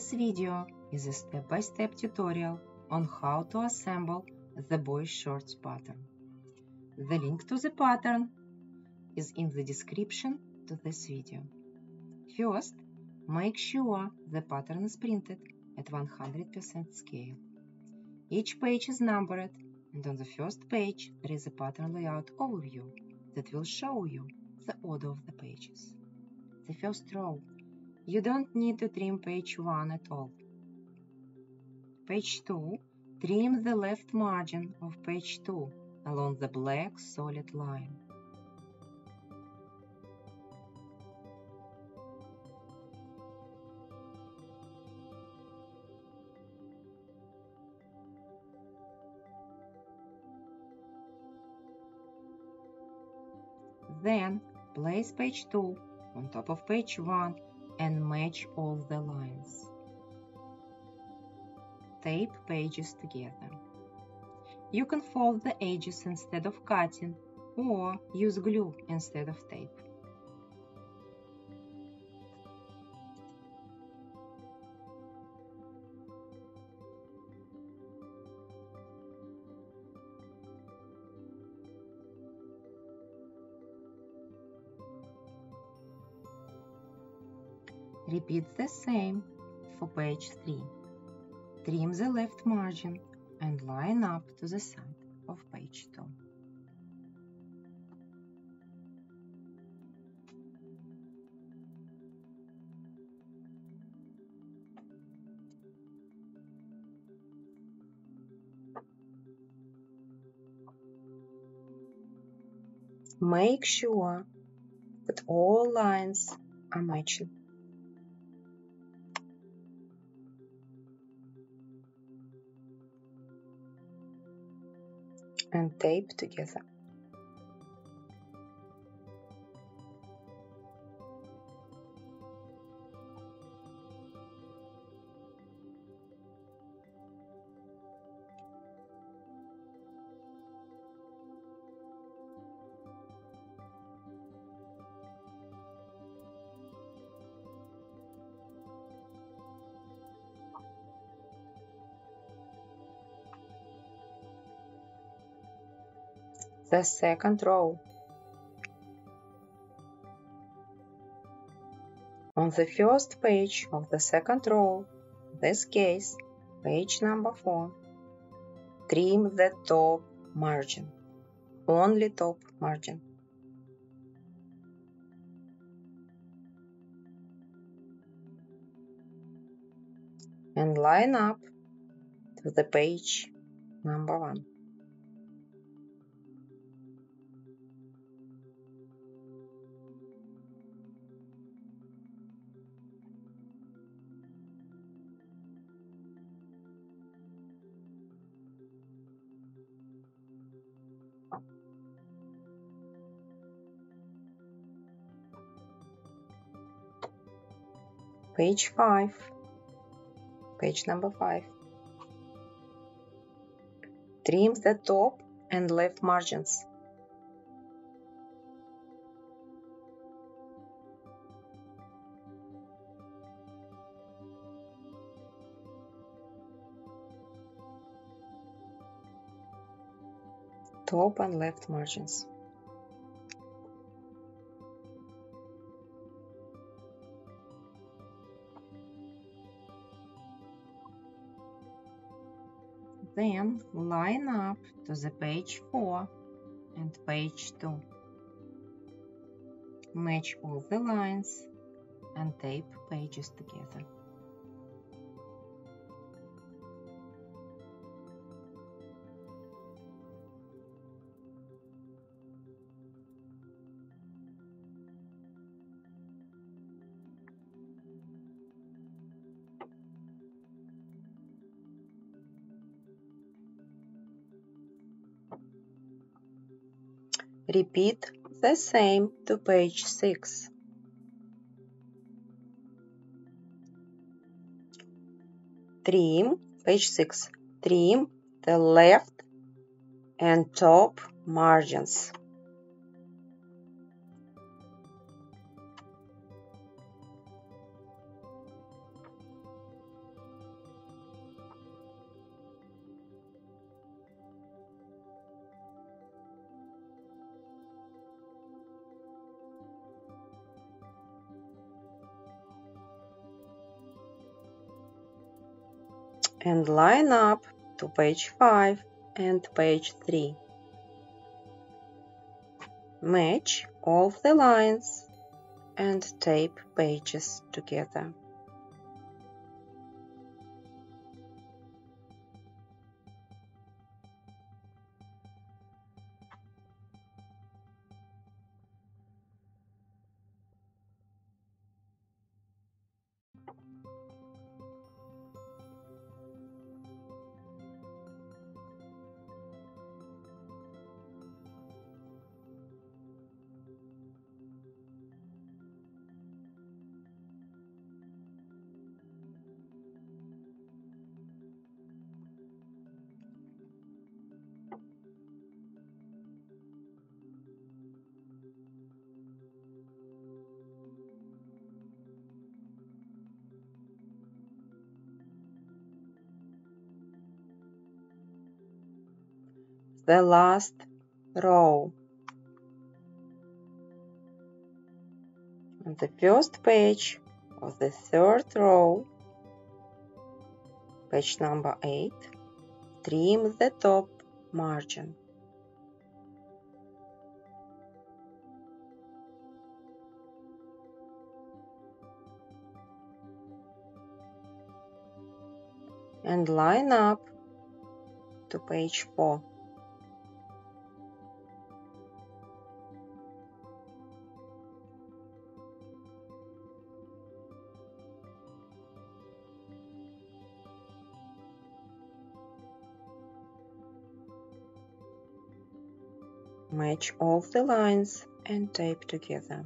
This video is a step-by-step tutorial on how to assemble the boy shorts pattern. The link to the pattern is in the description to this video. First, make sure the pattern is printed at 100% scale. Each page is numbered, and on the first page there is a pattern layout overview that will show you the order of the pages. The first row. You don't need to trim page 1 at all. Page 2. Trim the left margin of page 2 along the black solid line. Then place page 2 on top of page 1 and match all the lines. Tape pages together. You can fold the edges instead of cutting or use glue instead of tape. Repeat the same for page 3. Trim the left margin and line up to the side of page 2. Make sure that all lines are matching. And tape together. The second row. On the first page of the second row, in this case, page number 4, trim the top margin, only top margin. And line up to the page number 1. Page 5, page number 5. Trim the top and left margins. Top and left margins. Then line up to the page 4 and page 2. Match all the lines and tape pages together. Repeat the same to page 6. Trim, page 6, trim the left and top margins. and line up to page 5 and page 3. Match all the lines and tape pages together. The last row. On the first page of the third row, page number 8, trim the top margin. And line up to page 4. Match all the lines and tape together.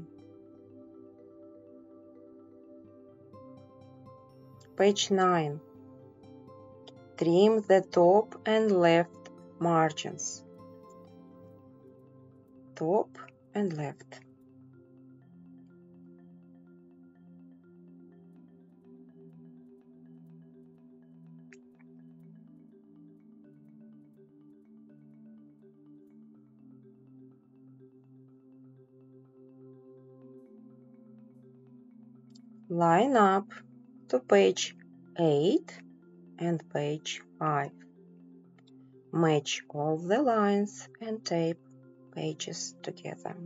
Page 9. Trim the top and left margins. Top and left. Line up to page 8 and page 5. Match all the lines and tape pages together.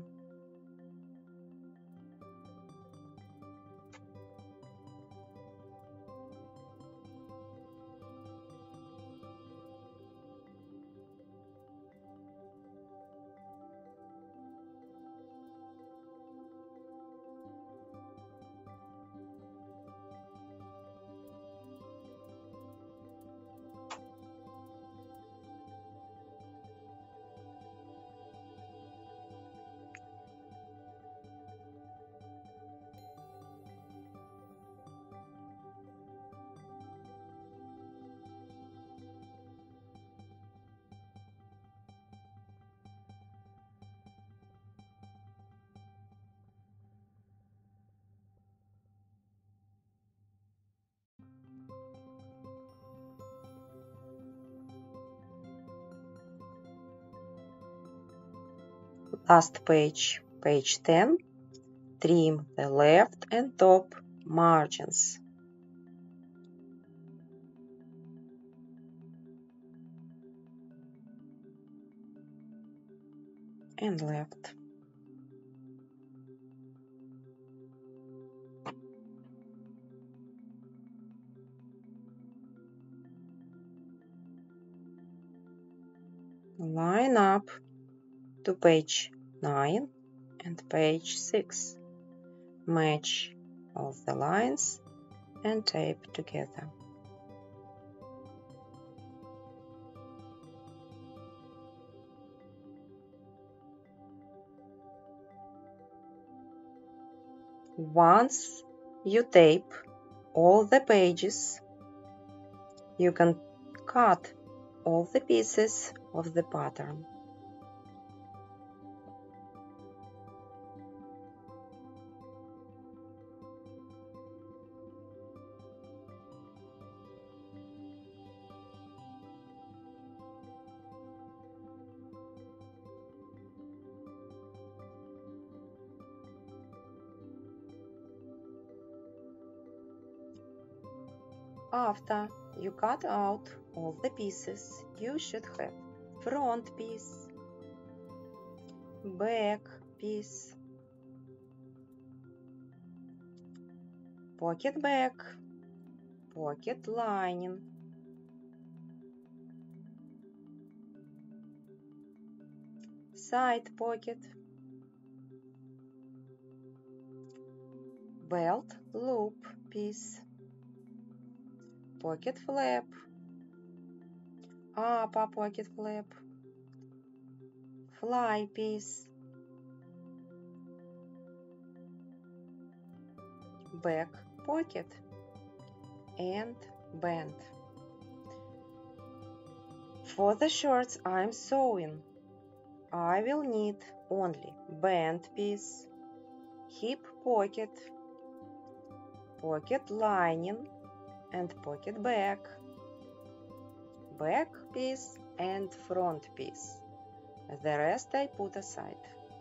Last page, page 10, trim the left and top margins. And left. Line up to page 9 and page 6. Match all the lines and tape together. Once you tape all the pages, you can cut all the pieces of the pattern. After you cut out all the pieces. You should have front piece, back piece, pocket back, pocket lining, side pocket, belt loop piece, pocket flap, upper pocket flap, fly piece, back pocket, and band. For the shorts I'm sewing, I will need only band piece, hip pocket, pocket lining and pocket back, back piece and front piece. The rest I put aside.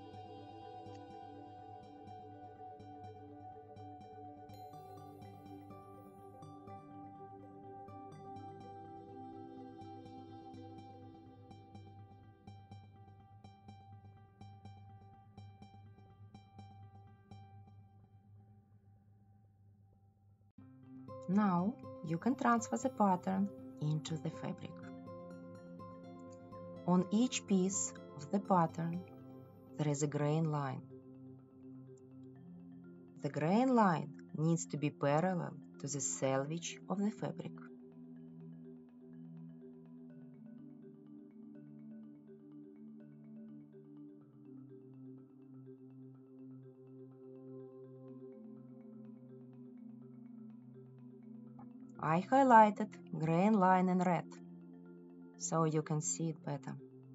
Now you can transfer the pattern into the fabric. On each piece of the pattern there is a grain line. The grain line needs to be parallel to the selvage of the fabric. I highlighted grain line in red, so you can see it better.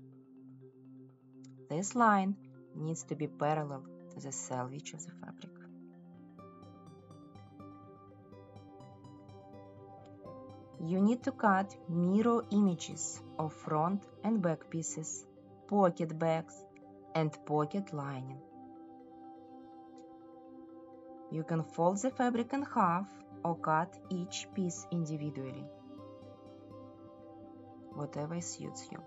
This line needs to be parallel to the selvage of the fabric. You need to cut mirror images of front and back pieces, pocket backs, and pocket lining. You can fold the fabric in half or cut each piece individually, whatever suits you.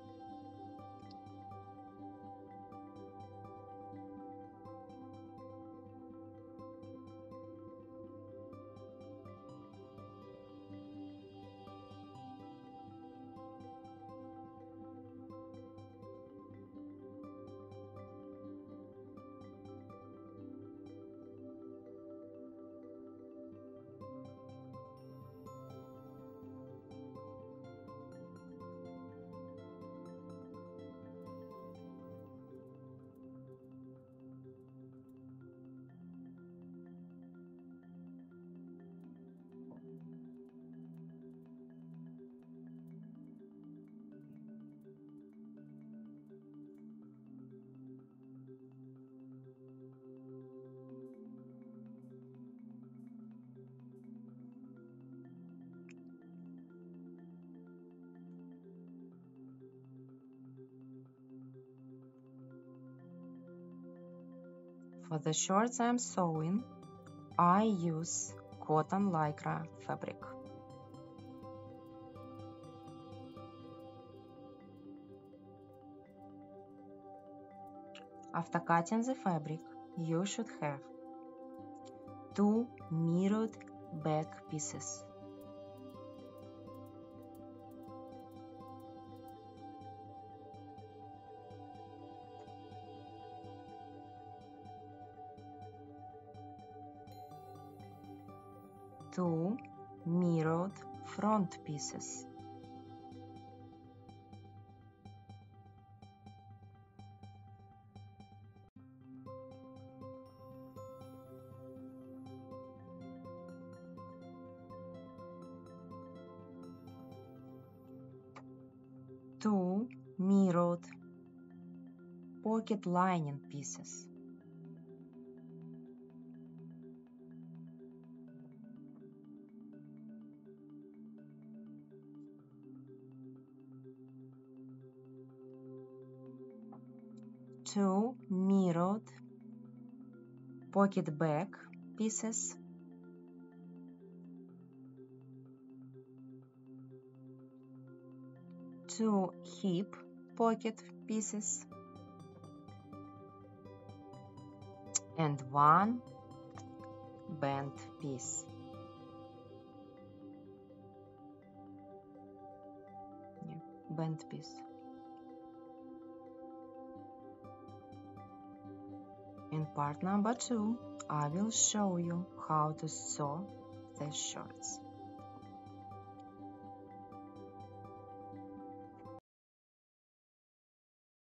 For the shorts I'm sewing, I use cotton lycra fabric. After cutting the fabric, you should have 2 mirrored back pieces. Two mirrored front pieces. Two mirrored pocket lining pieces. Two mirrored pocket back pieces. 2 hip pocket pieces and 1 band piece. Band piece. In part number 2, I will show you how to sew the shorts.